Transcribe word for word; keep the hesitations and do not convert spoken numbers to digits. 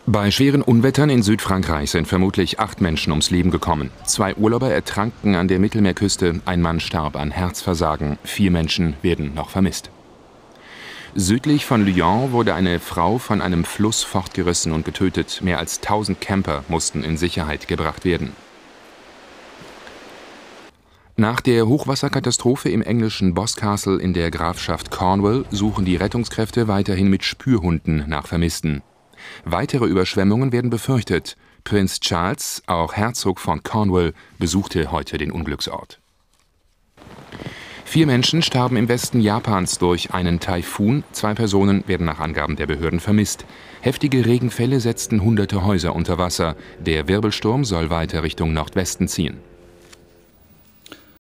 Bei schweren Unwettern in Südfrankreich sind vermutlich acht Menschen ums Leben gekommen. Zwei Urlauber ertranken an der Mittelmeerküste, ein Mann starb an Herzversagen, vier Menschen werden noch vermisst. Südlich von Lyon wurde eine Frau von einem Fluss fortgerissen und getötet. Mehr als tausend Camper mussten in Sicherheit gebracht werden. Nach der Hochwasserkatastrophe im englischen Boscastle in der Grafschaft Cornwall suchen die Rettungskräfte weiterhin mit Spürhunden nach Vermissten. Weitere Überschwemmungen werden befürchtet. Prinz Charles, auch Herzog von Cornwall, besuchte heute den Unglücksort. Vier Menschen starben im Westen Japans durch einen Taifun. Zwei Personen werden nach Angaben der Behörden vermisst. Heftige Regenfälle setzten hunderte Häuser unter Wasser. Der Wirbelsturm soll weiter Richtung Nordwesten ziehen.